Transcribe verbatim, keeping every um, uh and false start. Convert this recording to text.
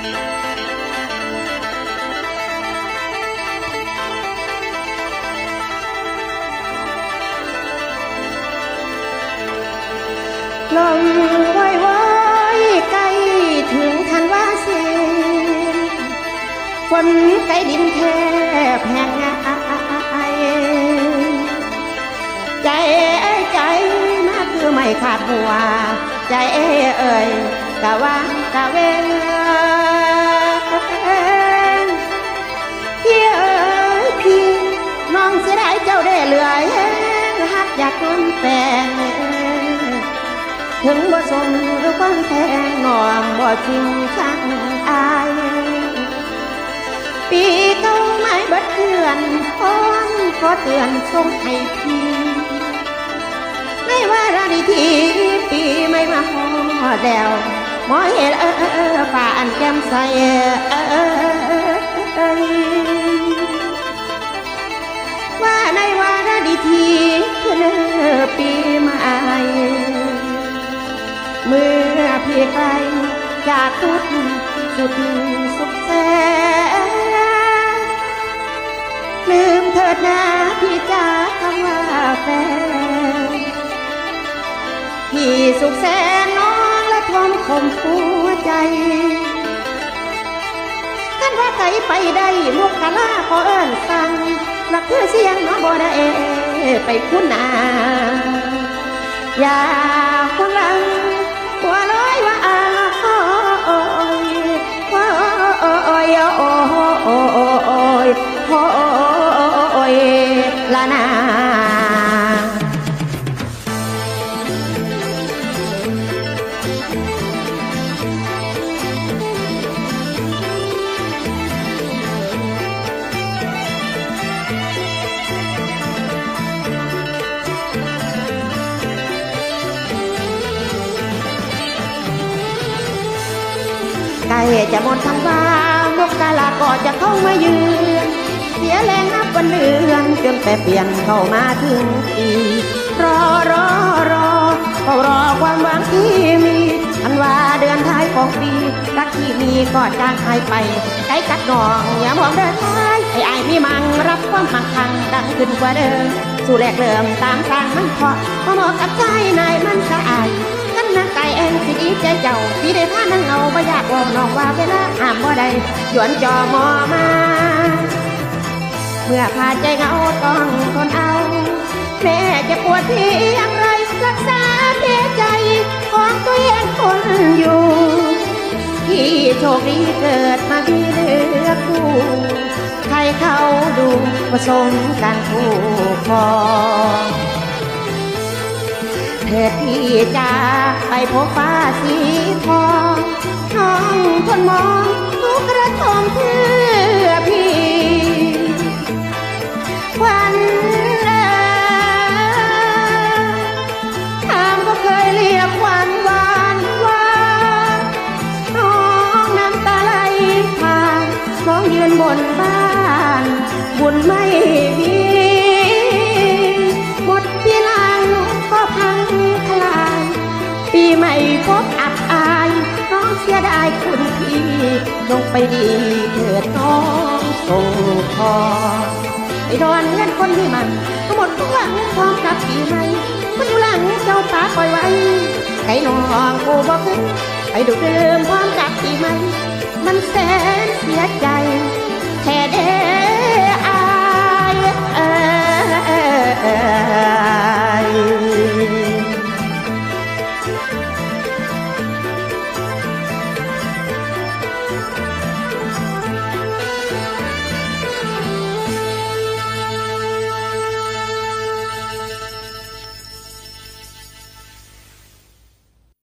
ลมว้อยว้อยใกล้ถึงทันว่าเสียฝนใกล้ดินแทบแห้งไอใจเอ้ยใจมาคือไม่ขาดหัวใจเอ้ยเอ่ยกะว่ากะเวงพี่เอ้ยพี่น้องเสียดายเจ้าได้เหลือหักอยากล้นแปลงถึงบ่สมหรือความแทงงองบ่ทิ้งข้างอายปีเก่าไม่เบิดเดือนพ้อนขอเตือนส่งให้พี่ไม่ว่าราดีทีปีไม่มาหอดแล้วหมอเห็นเออเออฝ่าอันแก้มใสเออว่าในว่าราดีทีคือเนื้อปีใหม่เมื่อพี่ไกลจากทุกสุดสุขแสนลืมเถิดนะพี่จ๋าคำว่าแฟนพี่สุขแสนน้องและทอมคมหัวใจกันว่าไกลไปได้มุกกะลาขอเอิ้นสั่งหลักคือเสียงน้องบ่ได้ไปคุ้นหน้าอย่าควงหลังหัวลอยว่าโอ้ยโอ้ยโอ้ยโอ้ยโอ้ยละนาใกล้จะหมดทั้งว่านกกาลาก็จะเข้ามาเยือนเสียแรงนับวันเดือนจนแปรเปลี่ยนเข้ามาถึงปีรอรอรอเฝ้ารอความหวังที่มีอันว่าเดือนท้ายของปีรักที่มีก็จางหายไปไกลกัดหนองอย่ามองเดินท้ายไอ้ไอ้มีมังรับความมั่งคั่งดังขึ้นกว่าเดิมสู่แรกเริ่มตามสร้างมันเพาะพอเหมาะกับใจนายมันสะอาดนางไก่เองสิดีใจเจ้าพี่ได้พานั่งเอาบ่อยากว่าน้องว่าเวลาห้ามบ่ได้หยวนจอมอมาเมื่อพาใจเหงาต้องทนเอาแม่จะปวดที่อย่างไรรักษาเพียใจของตัวเองคนอยู่ที่โชคดีเกิดมามีเลือกคู่ใครเขาดูผสมกันคู่ครองเถิดพี่จะไปพบฟ้าสีทองน้องทนมองทุกกระทงเพื่อพี่วันเอ่ยถามก็เคยเรียกหวานหวานว่าน้องน้ำตาไหลผ่านน้องยืนบนบ้านบุญไม่มีหมดพี่ลางก็พังทลายปีใหม่พบอับอายน้องเสียดายคุณพี่ลงไปดีเถิดน้องส่งพอไปดอนเงินคนที่มันทั้งหมดทุกหลังพร้อมกับปีใหม่คนอยู่หลังเจ้าป่าปล่อยไว้ไก่น้องกูบอกขึ้นไปดูเดิมพร้อมกับปีใหม่มันแสนเสียใจแค่เด้